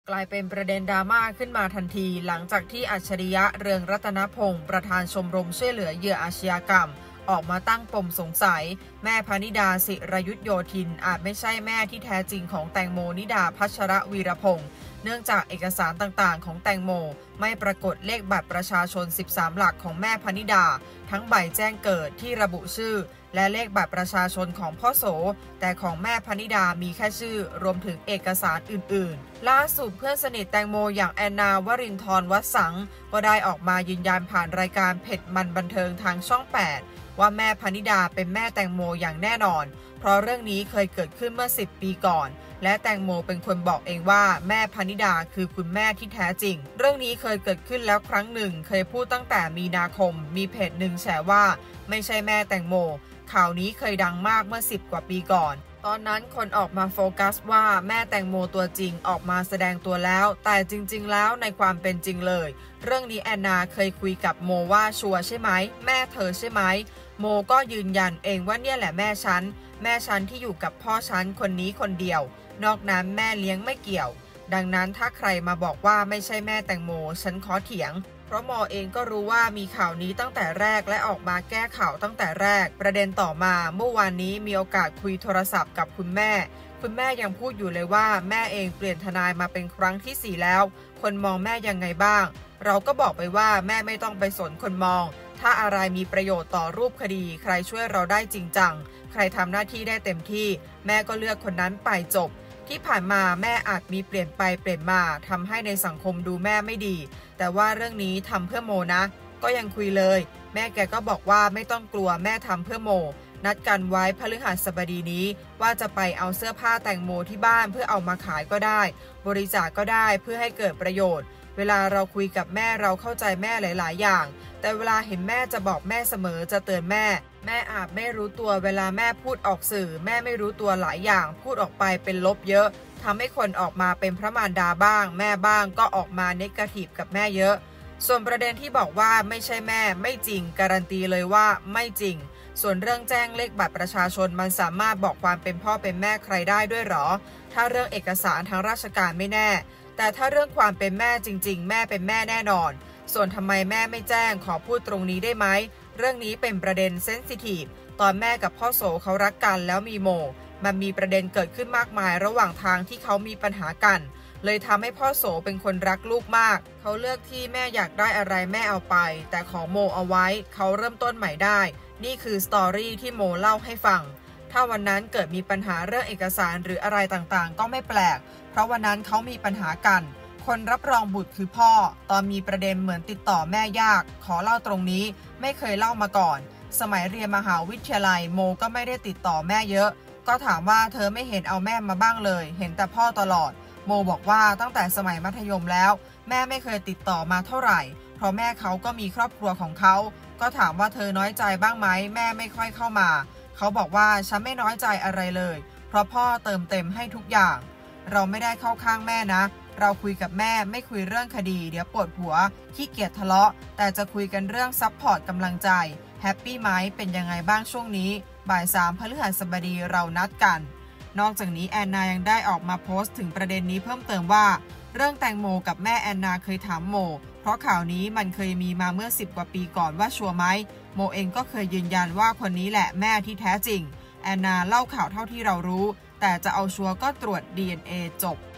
กลายเป็นประเด็นดราม่าขึ้นมาทันทีหลังจากที่อัจฉริยะเรืองรัตนพงศ์ประธานชมรมช่วยเหลือเหยื่ออาชญากรรมออกมาตั้งปมสงสัยแม่พนิดาศิรยุทธโยธินอาจไม่ใช่แม่ที่แท้จริงของแตงโมนิดาภัชรวีรพงศ์เนื่องจากเอกสารต่างๆของแตงโมไม่ปรากฏเลขบัตรประชาชน13หลักของแม่พนิดาทั้งใบแจ้งเกิดที่ระบุชื่อและเลขบัตรประชาชนของพ่อโสแต่ของแม่พนิดามีแค่ชื่อรวมถึงเอกสารอื่นๆล่าสุดเพื่อนสนิทแตงโมอย่างแอนนาวรินทร์ วัดสังก็ได้ออกมายืนยันผ่านรายการเผ็ดมันบันเทิงทางช่อง 8ว่าแม่พนิดาเป็นแม่แตงโมอย่างแน่นอนเพราะเรื่องนี้เคยเกิดขึ้นเมื่อ10 ปีก่อนและแตงโมเป็นคนบอกเองว่าแม่พนิดาคือคุณแม่ที่แท้จริงเรื่องนี้เคยเกิดขึ้นแล้วครั้งหนึ่งเคยพูดตั้งแต่มีนาคมมีเพจหนึ่งแฉว่าไม่ใช่แม่แตงโมข่าวนี้เคยดังมากเมื่อ10 กว่าปีก่อนตอนนั้นคนออกมาโฟกัสว่าแม่แตงโมตัวจริงออกมาแสดงตัวแล้วแต่จริงๆแล้วในความเป็นจริงเลยเรื่องนี้แอนนาเคยคุยกับโมว่าชัวร์ใช่ไหมแม่เธอใช่ไหมโมก็ยืนยันเองว่าเนี่ยแหละแม่ฉันที่อยู่กับพ่อฉันคนนี้คนเดียวนอกนั้นแม่เลี้ยงไม่เกี่ยวดังนั้นถ้าใครมาบอกว่าไม่ใช่แม่แตงโมฉันขอเถียงเพราะโมเองก็รู้ว่ามีข่าวนี้ตั้งแต่แรกและออกมาแก้ข่าวตั้งแต่แรกประเด็นต่อมาเมื่อวานนี้มีโอกาสคุยโทรศัพท์กับคุณแม่ยังพูดอยู่เลยว่าแม่เองเปลี่ยนทนายมาเป็นครั้งที่4แล้วคนมองแม่ยังไงบ้างเราก็บอกไปว่าแม่ไม่ต้องไปสนคนมองถ้าอะไรมีประโยชน์ต่อรูปคดีใครช่วยเราได้จริงจังใครทำหน้าที่ได้เต็มที่แม่ก็เลือกคนนั้นไปจบที่ผ่านมาแม่อาจมีเปลี่ยนไปเปลี่ยนมาทำให้ในสังคมดูแม่ไม่ดีแต่ว่าเรื่องนี้ทำเพื่อโมนะก็ยังคุยเลยแม่แกก็บอกว่าไม่ต้องกลัวแม่ทำเพื่อโมนัดกันไว้พฤหัสบดีนี้ว่าจะไปเอาเสื้อผ้าแตงโมที่บ้านเพื่อเอามาขายก็ได้บริจาคก็ได้เพื่อให้เกิดประโยชน์เวลาเราคุยกับแม่เราเข้าใจแม่หลายๆอย่างแต่เวลาเห็นแม่จะบอกแม่เสมอจะเตือนแม่อาจไม่รู้ตัวเวลาแม่พูดออกสื่อแม่ไม่รู้ตัวหลายอย่างพูดออกไปเป็นลบเยอะทำให้คนออกมาเป็นพระมารดาบ้างแม่บ้างก็ออกมาเนกาทีฟกับแม่เยอะส่วนประเด็นที่บอกว่าไม่ใช่แม่ไม่จริงการันตีเลยว่าไม่จริงส่วนเรื่องแจ้งเลขบัตรประชาชนมันสามารถบอกความเป็นพ่อเป็นแม่ใครได้ด้วยหรอถ้าเรื่องเอกสารทางราชการไม่แน่แต่ถ้าเรื่องความเป็นแม่จริงๆแม่เป็นแม่แน่นอนส่วนทำไมแม่ไม่แจ้งขอพูดตรงนี้ได้ไหมเรื่องนี้เป็นประเด็นเซนซิทีฟตอนแม่กับพ่อโสเขารักกันแล้วมีโมมันมีประเด็นเกิดขึ้นมากมายระหว่างทางที่เขามีปัญหากันเลยทำให้พ่อโสเป็นคนรักลูกมากเขาเลือกที่แม่อยากได้อะไรแม่เอาไปแต่ของโมเอาไว้เขาเริ่มต้นใหม่ได้นี่คือสตอรี่ที่โมเล่าให้ฟังถ้าวันนั้นเกิดมีปัญหาเรื่องเอกสารหรืออะไรต่างๆก็ไม่แปลกเพราะวันนั้นเขามีปัญหากันคนรับรองบุตรคือพ่อตอนมีประเด็นเหมือนติดต่อแม่ยากขอเล่าตรงนี้ไม่เคยเล่ามาก่อนสมัยเรียนมหาวิทยาลัยโมก็ไม่ได้ติดต่อแม่เยอะก็ถามว่าเธอไม่เห็นเอาแม่มาบ้างเลยเห็นแต่พ่อตลอดโมบอกว่าตั้งแต่สมัยมัธยมแล้วแม่ไม่เคยติดต่อมาเท่าไหร่เพราะแม่เขาก็มีครอบครัวของเขาก็ถามว่าเธอน้อยใจบ้างไหมแม่ไม่ค่อยเข้ามาเขาบอกว่าฉันไม่น้อยใจอะไรเลยเพราะพ่อเติมเต็มให้ทุกอย่างเราไม่ได้เข้าข้างแม่นะเราคุยกับแม่ไม่คุยเรื่องคดีเดี๋ยวปวดหัวขี้เกียจทะเลาะแต่จะคุยกันเรื่องซัพพอร์ตกำลังใจแฮปปี้ไหมเป็นยังไงบ้างช่วงนี้บ่าย 3พฤหัสบดีเรานัดกันนอกจากนี้แอนนายังได้ออกมาโพสต์ถึงประเด็นนี้เพิ่มเติมว่าเรื่องแตงโมกับแม่แอนนาเคยถามโมเพราะข่าวนี้มันเคยมีมาเมื่อ10 กว่าปีก่อนว่าชัวร์ไหมโมเองก็เคยยืนยันว่าคนนี้แหละแม่ที่แท้จริงแอนนาเล่าข่าวเท่าที่เรารู้แต่จะเอาชัวร์ก็ตรวจ DNA จบ